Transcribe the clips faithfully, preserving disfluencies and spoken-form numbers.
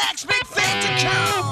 next big thing to come.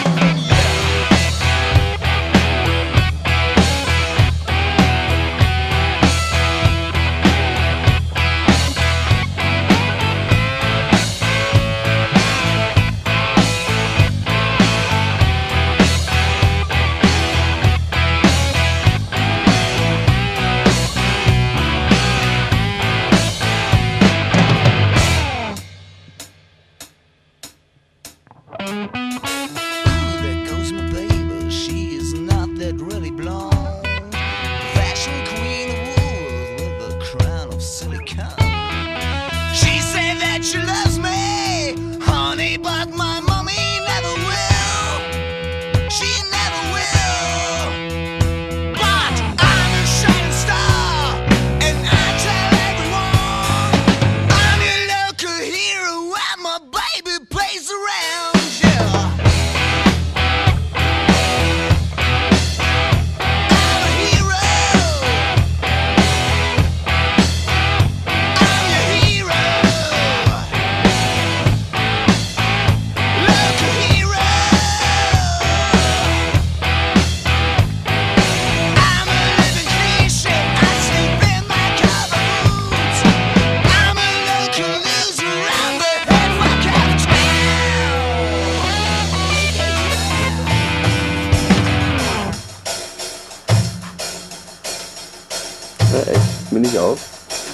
Ooh, there goes my baby. She is not that really blonde. Fashion queen of wood with a crown of silicone. She said that she loves me, honey, but my mommy never will. She never will. But I'm a shining star, and I tell everyone I'm your local hero, and my baby plays around. Ja, echt, bin ich auch.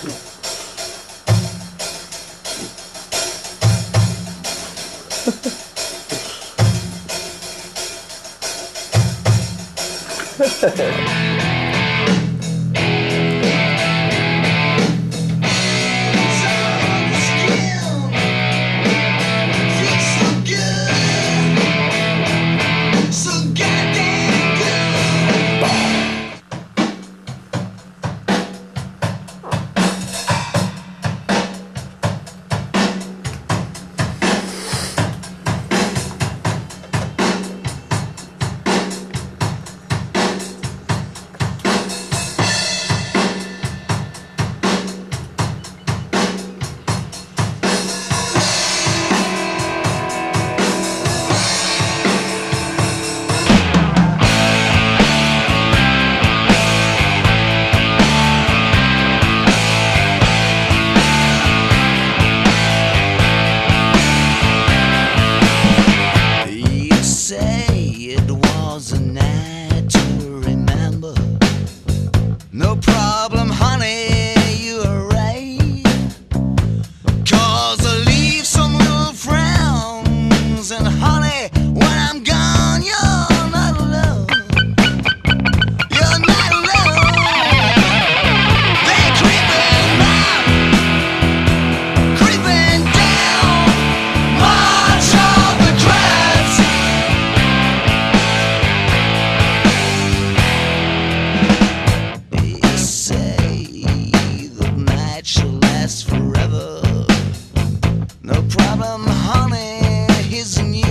No problem, honey, you are right. 'Cause I leave some little frowns, and honey, when I'm gone, you're not alone. You're not alone. They're creeping up, creeping down, march of the crowds. Shall last forever. No problem, honey, here's a new